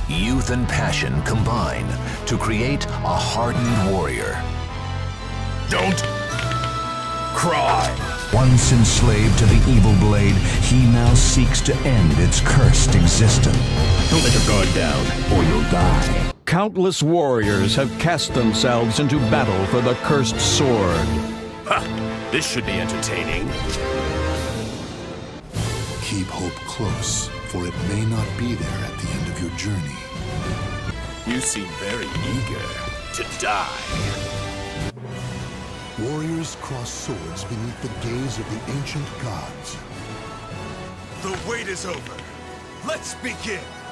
youth and passion combine to create a hardened warrior. Don't cry! Once enslaved to the evil blade, he now seeks to end its cursed existence. Don't let your guard down, or you'll die. Countless warriors have cast themselves into battle for the cursed sword. Ha! This should be entertaining. Keep hope close, for it may not be there at the end of your journey. You seem very eager to die. Warriors cross swords beneath the gaze of the ancient gods. The wait is over. Let's begin!